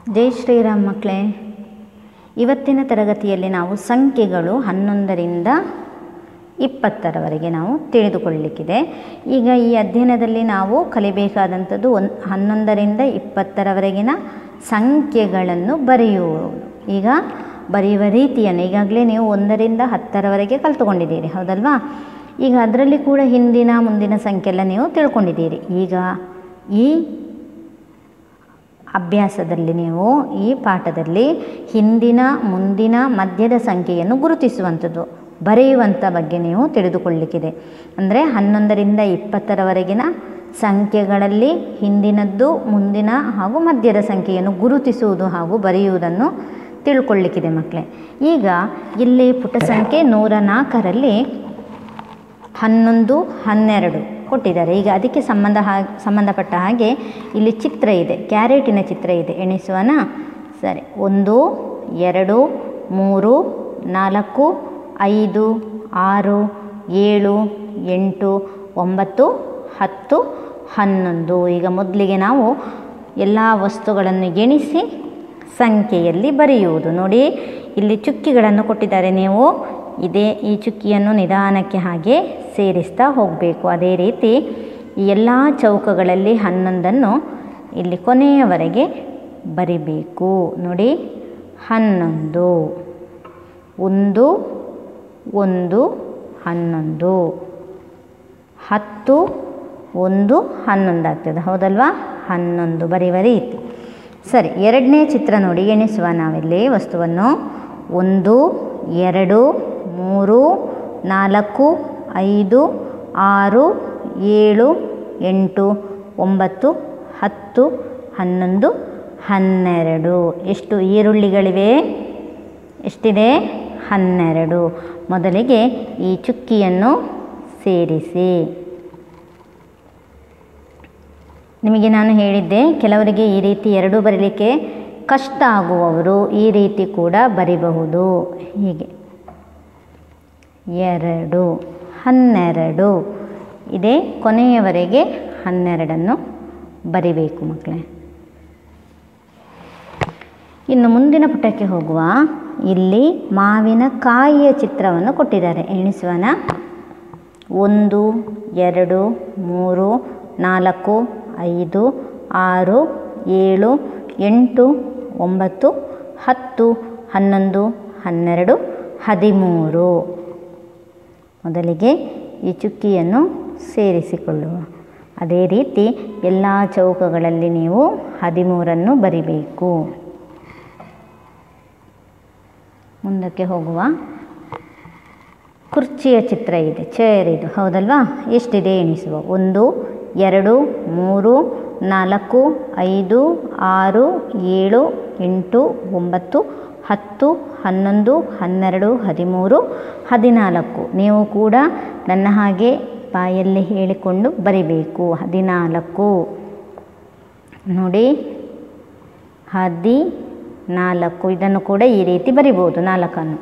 ಜೈ ಶ್ರೀರಾಮ್ ಮಕ್ಕಳೇ, ಇವತ್ತಿನ ತರಗತಿಯಲ್ಲಿ ನಾವು ಸಂಖ್ಯೆಗಳು 11ರಿಂದ 20ರವರೆಗೆ ನಾವು ತಿಳಿದುಕೊಳ್ಳಲಿಕ್ಕಿದೆ. ಈಗ ಈ ಅಧ್ಯಯನದಲ್ಲಿ ನಾವು ಕಲಿಬೇಕಾದಂಥದ್ದು 11ರಿಂದ 20ರವರೆಗಿನ ಸಂಖ್ಯೆಗಳನ್ನು ಬರೆಯುವುದು. ಈಗ ಬರೆಯುವ ರೀತಿಯನ್ನು ಈಗಾಗಲೇ ನೀವು 1ರಿಂದ 10ರವರೆಗೆ ಕಲಿತುಕೊಂಡಿದ್ದೀರಿ, ಹೌದಲ್ವಾ? ಈಗ ಅದರಲ್ಲಿ ಕೂಡ ಹಿಂದಿನ ಮುಂದಿನ ಸಂಖ್ಯೆ ಎಲ್ಲ ನೀವು ತಿಳ್ಕೊಂಡಿದ್ದೀರಿ. ಈಗ ಈ ಅಭ್ಯಾಸದಲ್ಲಿ ನೀವು ಈ ಪಾಠದಲ್ಲಿ ಹಿಂದಿನ ಮುಂದಿನ ಮಧ್ಯದ ಸಂಖ್ಯೆಯನ್ನು ಗುರುತಿಸುವಂಥದ್ದು, ಬರೆಯುವಂಥ ಬಗ್ಗೆ ನೀವು ತಿಳಿದುಕೊಳ್ಳಲಿಕ್ಕಿದೆ. ಅಂದರೆ 11ರಿಂದ 20ರವರೆಗಿನ ಸಂಖ್ಯೆಗಳಲ್ಲಿ ಹಿಂದಿನದ್ದು ಮುಂದಿನ ಹಾಗೂ ಮಧ್ಯದ ಸಂಖ್ಯೆಯನ್ನು ಗುರುತಿಸುವುದು ಹಾಗೂ ಬರೆಯುವುದನ್ನು ತಿಳ್ಕೊಳ್ಳಿಕ್ಕಿದೆ ಮಕ್ಕಳೇ. ಈಗ ಇಲ್ಲಿ ಪುಟ ಸಂಖ್ಯೆ 104ರಲ್ಲಿ 11, 12 ಕೊಟ್ಟಿದ್ದಾರೆ. ಈಗ ಅದಕ್ಕೆ ಸಂಬಂಧಪಟ್ಟ ಹಾಗೆ ಇಲ್ಲಿ ಚಿತ್ರ ಇದೆ, ಕ್ಯಾರೆಟಿನ ಚಿತ್ರ ಇದೆ. ಎಣಿಸುವನ? ಸರಿ. 1, 2, 3, 4, 5, 6, 7, 8, 9, 10, 11. ಈಗ ಮೊದಲಿಗೆ ನಾವು ಎಲ್ಲ ವಸ್ತುಗಳನ್ನು ಎಣಿಸಿ ಸಂಖ್ಯೆಯಲ್ಲಿ ಬರೆಯುವುದು. ನೋಡಿ, ಇಲ್ಲಿ ಚುಕ್ಕಿಗಳನ್ನು ಕೊಟ್ಟಿದ್ದಾರೆ. ನೀವು ಈ ಚುಕ್ಕಿಯನ್ನು ನಿಧಾನಕ್ಕೆ ಹಾಗೆ ಸೇರಿಸ್ತಾ ಹೋಗಬೇಕು. ಅದೇ ರೀತಿ ಈ ಎಲ್ಲ ಚೌಕಗಳಲ್ಲಿ 11ನ್ನು ಇಲ್ಲಿ ಕೊನೆಯವರೆಗೆ ಬರಿಬೇಕು. ನೋಡಿ, 11, 1, 1, 11, 10, 1, 11 ಆಗ್ತದೆ, ಹೌದಲ್ವಾ? 11 ಬರೆಯುವ ರೀತಿ. ಸರಿ, ಎರಡನೇ ಚಿತ್ರ ನೋಡಿ, ಎಣಿಸುವ ನಾವಿಲ್ಲಿ ವಸ್ತುವನ್ನು. 1, 2, 3, 4, 5, 6, 7, 8, 9, 10, 11, 12. ಎಷ್ಟು ಈರುಳ್ಳಿಗಳಿವೆ? ಎಷ್ಟಿದೆ? 12. ಮೊದಲಿಗೆ ಈ ಚುಕ್ಕಿಯನ್ನು ಸೇರಿಸಿ. ನಿಮಗೆ ನಾನು ಹೇಳಿದ್ದೆ, ಕೆಲವರಿಗೆ ಈ ರೀತಿ ಎರಡೂ ಬರೀಲಿಕ್ಕೆ ಕಷ್ಟ ಆಗುವವರು ಈ ರೀತಿ ಕೂಡ ಬರಿಬಹುದು. ಹೀಗೆ 2, 12 ಇದೆ. ಕೊನೆಯವರೆಗೆ 12ನ್ನು ಬರಿಬೇಕು ಮಕ್ಕಳೇ. ಇನ್ನು ಮುಂದಿನ ಪುಟಕ್ಕೆ ಹೋಗುವ. ಇಲ್ಲಿ ಮಾವಿನಕಾಯಿಯ ಚಿತ್ರವನ್ನು ಕೊಟ್ಟಿದ್ದಾರೆ. ಎಣಿಸುವನ? 1, 2, 3, 4, 5, 6, 7, 8, 9, 10, 11, 12, 13. ಮೊದಲಿಗೆ ಈ ಚುಕ್ಕಿಯನ್ನು ಸೇರಿಸಿಕೊಳ್ಳುವ. ಅದೇ ರೀತಿ ಎಲ್ಲ ಚೌಕಗಳಲ್ಲಿ ನೀವು 13ನ್ನು ಬರಿಬೇಕು. ಮುಂದಕ್ಕೆ ಹೋಗುವ. ಕುರ್ಚಿಯ ಚಿತ್ರ ಇದೆ, ಚೇರ್ ಇದು, ಹೌದಲ್ವಾ? ಎಷ್ಟಿದೆ ಎಣಿಸುವ. 1, 2, 3, 4, 5, 6, 7, 8, 9, 10, 11, 12, 13, 14. ನೀವು ಕೂಡ ನನ್ನ ಹಾಗೆ ಬಾಯಲ್ಲಿ ಹೇಳಿಕೊಂಡು ಬರಿಬೇಕು. 14. ನೋಡಿ, 14. ಇದನ್ನು ಕೂಡ ಈ ರೀತಿ ಬರಿಬೋದು, 4ನ್ನು.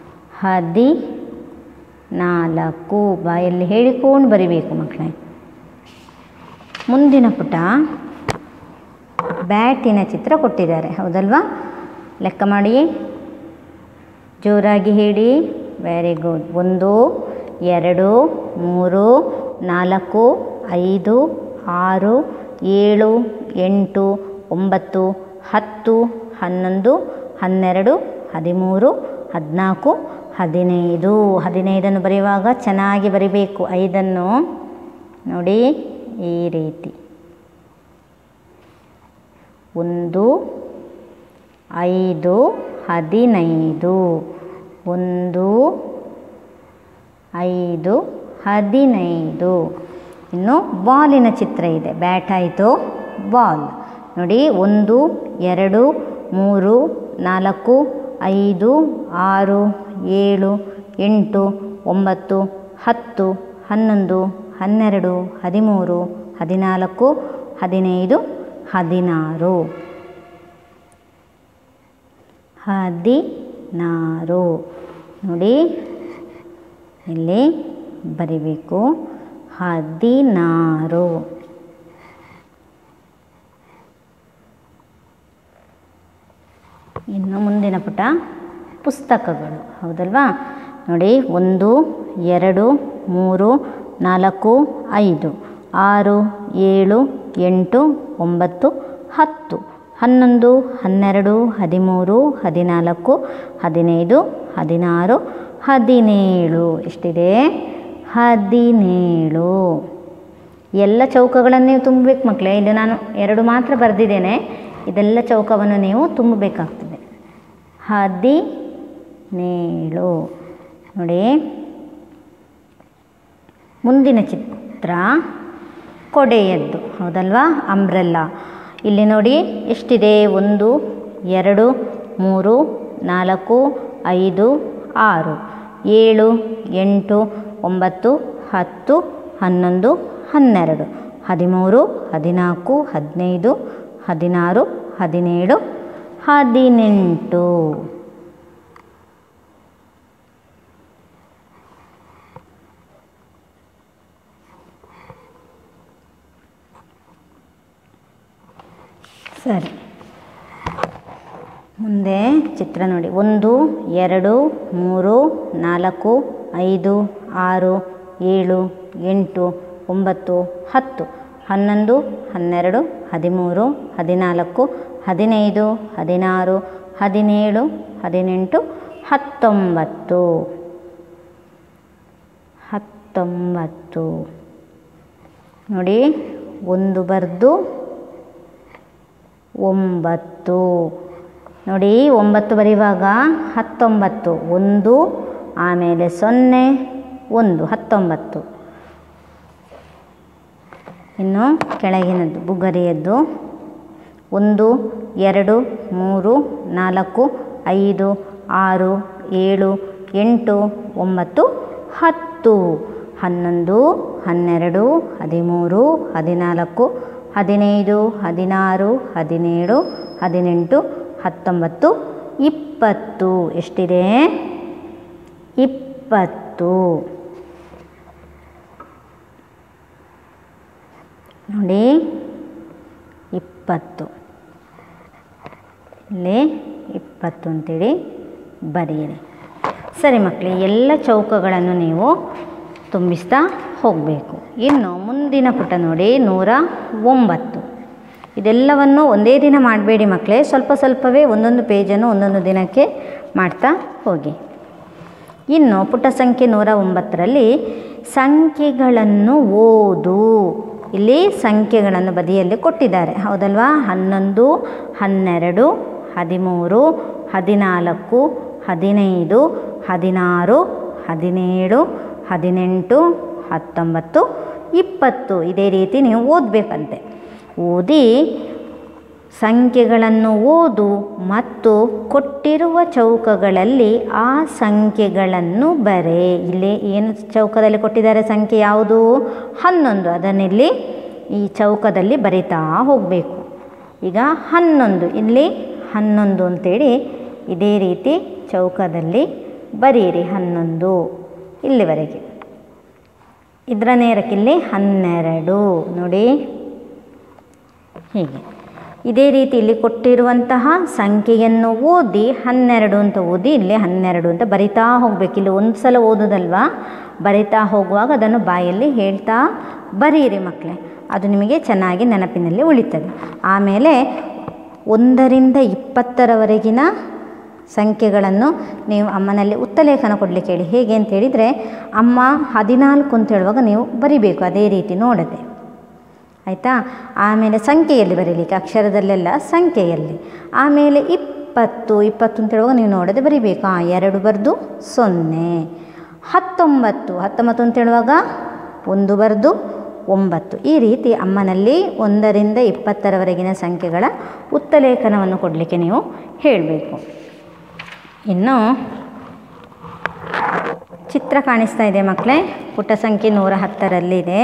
14 ಬಾಯಲ್ಲಿ ಹೇಳಿಕೊಂಡು ಬರಿಬೇಕು ಮಕ್ಕಳೇ. ಮುಂದಿನ ಪುಟ ಬ್ಯಾಟಿನ ಚಿತ್ರ ಕೊಟ್ಟಿದ್ದಾರೆ, ಹೌದಲ್ವಾ? ಲೆಕ್ಕ ಮಾಡಿ, ಜೋರಾಗಿ ಹೇಳಿ. Very good. 1, 2, 3, 4, 5, 6, 7, 8, 9, 10, 11, 12, 13, 14, 15. 15ನ್ನು ಬರೆಯುವಾಗ ಚೆನ್ನಾಗಿ ಬರಿಬೇಕು. 5ನ್ನು ನೋಡಿ ಈ ರೀತಿ. 1, 5, 15. 1, 5, 15. ಇನ್ನು ಬಾಲಿನ ಚಿತ್ರ ಇದೆ. ಬ್ಯಾಟ್ ಆಯಿತು, ಬಾಲ್ ನೋಡಿ. 1, 2, 3, 4, 5, 6, 7, 8, 9, 10, 11, 12, 13, 14, 15, 16. 16 ನೋಡಿ, ಇಲ್ಲಿ ಬರಿಬೇಕು. 16. ಇನ್ನು ಮುಂದಿನ ಪುಟ ಪುಸ್ತಕಗಳು, ಹೌದಲ್ವಾ? ನೋಡಿ, 1 2 3 4 5 6 7 8 9 10 11 12 13 14 15 16 17 ಎಷ್ಟಿದೆ? 17. ಎಲ್ಲ ಚೌಕಗಳನ್ನು ನೀವು ತುಂಬಬೇಕು ಮಕ್ಕಳೇ. ಇಲ್ಲಿ ನಾನು 2 ಮಾತ್ರ ಬರೆದಿದ್ದೇನೆ. ಇದೆಲ್ಲ ಚೌಕವನ್ನು ನೀವು ತುಂಬಬೇಕಾಗ್ತದೆ. 17 ನೋಡಿ. ಮುಂದಿನ ಚಿತ್ರ ಕೊಡೆಯದ್ದು, ಹೌದಲ್ವಾ? ಅಂಬ್ರೆಲ್ಲಾ. ಇಲ್ಲಿ ನೋಡಿ ಎಷ್ಟಿದೆ? 1 2 3 4 5 6 7 8 9 10 11 12 13 14 15 16 17 18. ಸರಿ, ಮುಂದೆ ಚಿತ್ರ ನೋಡಿ. 1 2 3 4 5 6 7 8 9 10 11 12 13 14 15 16 17 18 19 ನೋಡಿ. 1 ಬರೆದು 9 ನೋಡಿ. 9 ಬರೆಯುವಾಗ 19 1 ಆಮೇಲೆ 0 1 19. ಇನ್ನು ಕೆಳಗಿನದ್ದು ಬುಗರಿಯದ್ದು 1 2 3 4 5 6 7 8 9 10 11 12 13 14 15 16 17 18 19 20 ಎಷ್ಟಿದೆ? 20 ನೋಡಿ. 20 ಇಲ್ಲಿ 20 ಅಂತೇಳಿ ಬರೆಯಿರಿ. ಸರಿ ಮಕ್ಕಳೇ, ಎಲ್ಲ ಚೌಕಗಳನ್ನು ನೀವು ತುಂಬಿಸ್ತಾ ಹೋಗಬೇಕು. ಇನ್ನು ಮುಂದಿನ ಪುಟ ನೋಡಿ 109. ಇದೆಲ್ಲವನ್ನು ಒಂದೇ ದಿನ ಮಾಡಬೇಡಿ ಮಕ್ಕಳೇ, ಸ್ವಲ್ಪ ಸ್ವಲ್ಪವೇ ಒಂದೊಂದು ಪೇಜನ್ನು ಒಂದೊಂದು ದಿನಕ್ಕೆ ಮಾಡ್ತಾ ಹೋಗಿ. ಇನ್ನು ಪುಟ ಸಂಖ್ಯೆ 109ರಲ್ಲಿ ಸಂಖ್ಯೆಗಳನ್ನು ಓದು. ಇಲ್ಲಿ ಸಂಖ್ಯೆಗಳನ್ನು ಬದಿಯಲ್ಲಿ ಕೊಟ್ಟಿದ್ದಾರೆ, ಹೌದಲ್ವಾ? 11 12 13 14 15 16 17 18 19 20 ಇದೇ ರೀತಿ ನೀವು ಓದಬೇಕಂತೆ. ಓದಿ ಸಂಖ್ಯೆಗಳನ್ನು ಓದು ಮತ್ತು ಕೊಟ್ಟಿರುವ ಚೌಕಗಳಲ್ಲಿ ಆ ಸಂಖ್ಯೆಗಳನ್ನು ಬರೆ. ಇಲ್ಲಿ ಏನು ಚೌಕದಲ್ಲಿ ಕೊಟ್ಟಿದ್ದಾರೆ ಸಂಖ್ಯೆ ಯಾವುದು? 11. ಅದನ್ನಿಲ್ಲಿ ಈ ಚೌಕದಲ್ಲಿ ಬರಿತಾ ಹೋಗಬೇಕು. ಈಗ 11 ಇಲ್ಲಿ 11 ಅಂತೇಳಿ ಇದೇ ರೀತಿ ಚೌಕದಲ್ಲಿ ಬರೀರಿ. 11 ಇಲ್ಲಿವರೆಗೆ. ಇದರ ನೇರಕ್ಕಿಲ್ಲಿ 12 ನೋಡಿ. ಹೀಗೆ ಇದೇ ರೀತಿ ಇಲ್ಲಿ ಕೊಟ್ಟಿರುವಂತಹ ಸಂಖ್ಯೆಯನ್ನು ಓದಿ 12 ಅಂತ ಓದಿ ಇಲ್ಲಿ 12 ಅಂತ ಬರಿತಾ ಹೋಗಬೇಕು. ಇಲ್ಲಿ ಒಂದು ಸಲ ಓದೋದಲ್ವಾ, ಬರಿತಾ ಹೋಗುವಾಗ ಅದನ್ನು ಬಾಯಲ್ಲಿ ಹೇಳ್ತಾ ಬರೀರಿ ಮಕ್ಕಳೇ. ಅದು ನಿಮಗೆ ಚೆನ್ನಾಗಿ ನೆನಪಿನಲ್ಲಿ ಉಳಿತದೆ. ಆಮೇಲೆ 1ರಿಂದ 20ರವರೆಗಿನ ಸಂಖ್ಯೆಗಳನ್ನು ನೀವು ಅಮ್ಮನಲ್ಲಿ ಉತ್ತಲೇಖನ ಕೊಡಲಿಕ್ಕೆ ಹೇಳಿ. ಹೇಗೆ ಅಂತ ಹೇಳಿದರೆ, ಅಮ್ಮ 14 ಅಂತ ಹೇಳುವಾಗ ನೀವು ಬರಿಬೇಕು ಅದೇ ರೀತಿ ನೋಡದೆ, ಆಯಿತಾ? ಆಮೇಲೆ ಸಂಖ್ಯೆಯಲ್ಲಿ ಬರೀಲಿಕ್ಕೆ, ಅಕ್ಷರದಲ್ಲೆಲ್ಲ ಸಂಖ್ಯೆಯಲ್ಲಿ. ಆಮೇಲೆ 20 ಅಂತ ಹೇಳುವಾಗ ನೀವು ನೋಡದೆ ಬರಿಬೇಕು. 2 ಬರೆದು 0. 19 ಅಂತ ಹೇಳುವಾಗ 1 ಬರೆದು 9. ಈ ರೀತಿ ಅಮ್ಮನಲ್ಲಿ 1ರಿಂದ 20ರವರೆಗಿನ ಸಂಖ್ಯೆಗಳ ಉತ್ತಲೇಖನವನ್ನು ಕೊಡಲಿಕ್ಕೆ ನೀವು ಹೇಳಬೇಕು. ಇನ್ನು ಚಿತ್ರ ಕಾಣಿಸ್ತಾ ಇದೆ ಮಕ್ಕಳೇ, ಪುಟ ಸಂಖ್ಯೆ 110ರಲ್ಲಿದೆ.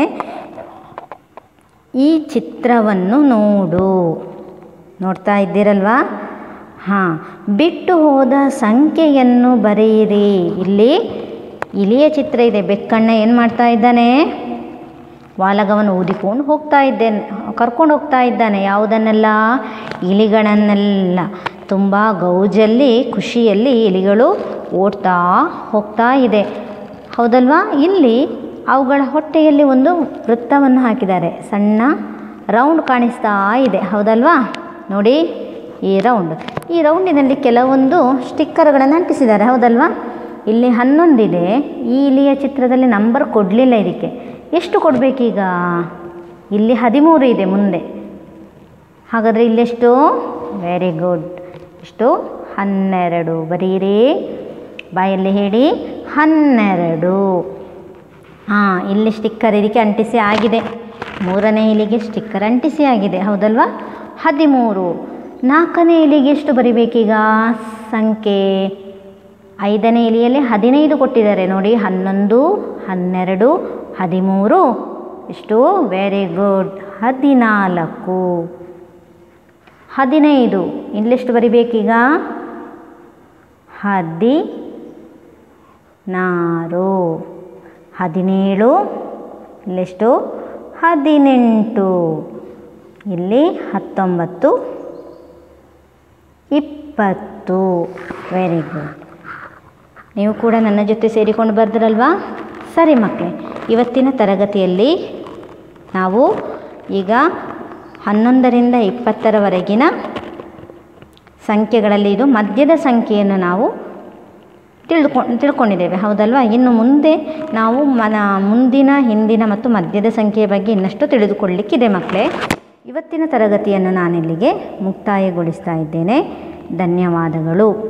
ಈ ಚಿತ್ರವನ್ನು ನೋಡ್ತಾ ಇದ್ದೀರಲ್ವಾ? ಹಾಂ, ಬಿಟ್ಟು ಹೋದ ಸಂಖ್ಯೆಯನ್ನು ಬರೆಯಿರಿ. ಇಲ್ಲಿ ಇಲಿಯ ಚಿತ್ರ ಇದೆ. ಬೆಕ್ಕಣ್ಣ ಏನು ಮಾಡ್ತಾ ಇದ್ದಾನೆ? ವಾಲಗವನ್ನು ಊದಿಕೊಂಡು ಕರ್ಕೊಂಡು ಹೋಗ್ತಾ ಇದ್ದಾನೆ. ಯಾವುದನ್ನೆಲ್ಲ? ಇಲಿಗಳನ್ನೆಲ್ಲ. ತುಂಬ ಗೌಜಲ್ಲಿ ಖುಷಿಯಲ್ಲಿ ಇಲಿಗಳು ಓಡ್ತಾ ಹೋಗ್ತಾ ಇದೆ, ಹೌದಲ್ವಾ? ಇಲ್ಲಿ ಅವುಗಳ ಹೊಟ್ಟೆಯಲ್ಲಿ ಒಂದು ವೃತ್ತವನ್ನು ಹಾಕಿದ್ದಾರೆ, ಸಣ್ಣ ರೌಂಡ್ ಕಾಣಿಸ್ತಾ ಇದೆ, ಹೌದಲ್ವಾ? ನೋಡಿ ಈ ರೌಂಡಿನಲ್ಲಿ ಕೆಲವೊಂದು ಸ್ಟಿಕ್ಕರ್ಗಳನ್ನು ಅಂಟಿಸಿದ್ದಾರೆ, ಹೌದಲ್ವಾ? ಇಲ್ಲಿ 11 ಇದೆ. ಈ ಇಲಿಯ ಚಿತ್ರದಲ್ಲಿ ನಂಬರ್ ಕೊಡಲಿಲ್ಲ. ಇದಕ್ಕೆ ಎಷ್ಟು ಕೊಡಬೇಕೀಗ? ಇಲ್ಲಿ 13 ಇದೆ ಮುಂದೆ. ಹಾಗಾದರೆ ಇಲ್ಲೆಷ್ಟು? Very good. ಎಷ್ಟು? 12. ಬರೀರಿ, ಬಾಯಲ್ಲಿ ಹೇಳಿ 12. ಇಲ್ಲಿ ಸ್ಟಿಕ್ಕರ್ ಇದಕ್ಕೆ ಅಂಟಿಸಿ ಆಗಿದೆ. 3ನೇ ಇಲಿಗೆ ಸ್ಟಿಕ್ಕರ್ ಅಂಟಿಸಿ ಆಗಿದೆ, ಹೌದಲ್ವಾ? 13. 4ನೇ ಇಲಿಗೆ ಎಷ್ಟು ಬರಿಬೇಕೀಗ ಸಂಖ್ಯೆ? 5ನೇ ಇಲಿಯಲ್ಲಿ 15 ಕೊಟ್ಟಿದ್ದಾರೆ ನೋಡಿ. 11, 12, 13. ಎಷ್ಟು? Very good. 14. 15. ಇಲ್ಲೆಷ್ಟು ಬರಿಬೇಕೀಗ? 16. 17. ಇಲ್ಲೆಷ್ಟು? 18. ಇಲ್ಲಿ 19, 20. Very good. ನೀವು ಕೂಡ ನನ್ನ ಜೊತೆ ಸೇರಿಕೊಂಡು ಬರ್ದಿರಲ್ವಾ? ಸರಿ ಮಕ್ಕಳೇ, ಇವತ್ತಿನ ತರಗತಿಯಲ್ಲಿ ನಾವು ಈಗ 11ರಿಂದ 20ರವರೆಗಿನ ಸಂಖ್ಯೆಗಳಲ್ಲಿ ಇದು ಮಧ್ಯದ ಸಂಖ್ಯೆಯನ್ನು ನಾವು ತಿಳ್ಕೊಂಡಿದ್ದೇವೆ, ಹೌದಲ್ವಾ? ಇನ್ನು ಮುಂದೆ ನಾವು ಮುಂದಿನ, ಹಿಂದಿನ ಮತ್ತು ಮಧ್ಯದ ಸಂಖ್ಯೆಯ ಬಗ್ಗೆ ಇನ್ನಷ್ಟು ತಿಳಿದುಕೊಳ್ಳಲಿಕ್ಕಿದೆ ಮಕ್ಕಳೇ. ಇವತ್ತಿನ ತರಗತಿಯನ್ನು ನಾನಿಲ್ಲಿಗೆ ಮುಕ್ತಾಯಗೊಳಿಸ್ತಾ ಇದ್ದೇನೆ. ಧನ್ಯವಾದಗಳು.